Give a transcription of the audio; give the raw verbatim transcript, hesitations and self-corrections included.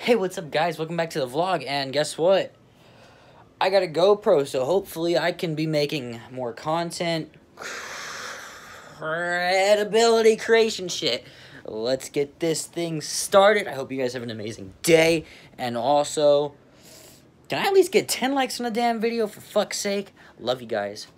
Hey, what's up, guys? Welcome back to the vlog, and guess what? I got a GoPro, so hopefully I can be making more content. Credibility creation shit. Let's get this thing started. I hope you guys have an amazing day, and also, can I at least get ten likes on the damn video, for fuck's sake? Love you guys.